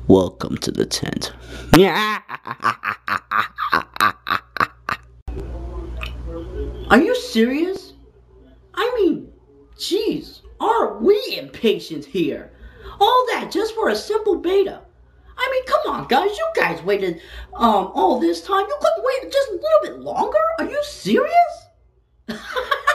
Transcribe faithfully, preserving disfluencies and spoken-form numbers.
Welcome to the tent. Are you serious? I mean, jeez, are we impatient here? All that just for a simple beta. I mean, come on, guys. You guys waited um all this time. You couldn't wait just a little bit longer? Are you serious?